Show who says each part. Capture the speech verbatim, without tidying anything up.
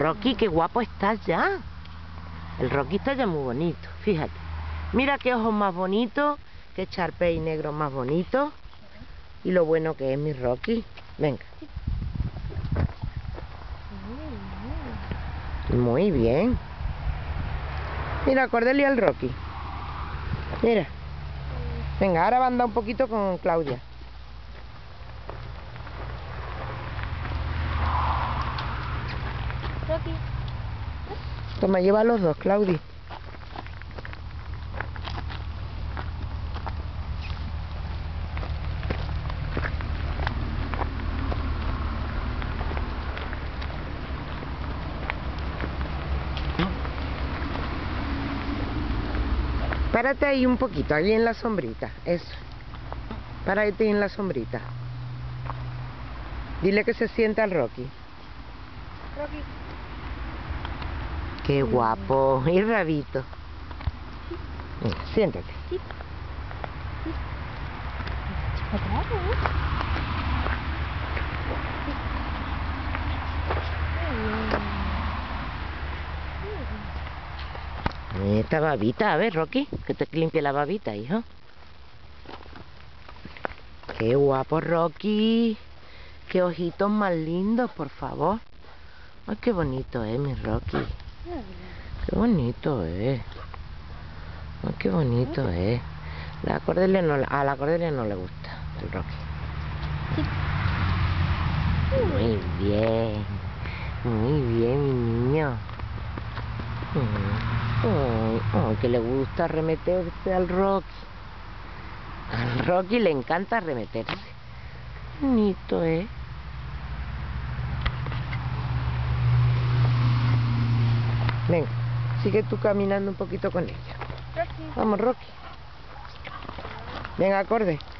Speaker 1: Rocky, qué guapo estás ya. El Rocky está ya muy bonito, fíjate. Mira qué ojos más bonitos, qué charpey negro más bonito. Y lo bueno que es mi Rocky. Venga. Muy bien. Mira, Cordelia el Rocky. Mira. Venga, ahora va a andar un poquito con Claudia.
Speaker 2: Rocky.
Speaker 1: Toma, lleva a los dos, Claudia. Párate ahí un poquito, ahí en la sombrita, eso. Párate ahí en la sombrita. Dile que se sienta al Rocky.
Speaker 2: Rocky.
Speaker 1: Qué guapo, y rabito. Venga, siéntate.
Speaker 2: Sí. Sí. Atrás,
Speaker 1: Esta babita, a ver, Rocky, que te limpie la babita, hijo. Qué guapo, Rocky. Qué ojitos más lindos, por favor. Ay, qué bonito es, mi Rocky. Qué bonito es. Ay, qué bonito es. La Cordelia no, a la Cordelia no le gusta el Rocky. Muy bien. Muy bien, mi niño. Ay, ay, que le gusta arremeterse al Rocky. Al Rocky le encanta arremeterse. Bonito, ¿eh? Venga, sigue tú caminando un poquito con ella.
Speaker 2: Rocky.
Speaker 1: Vamos, Rocky. Venga, acorde.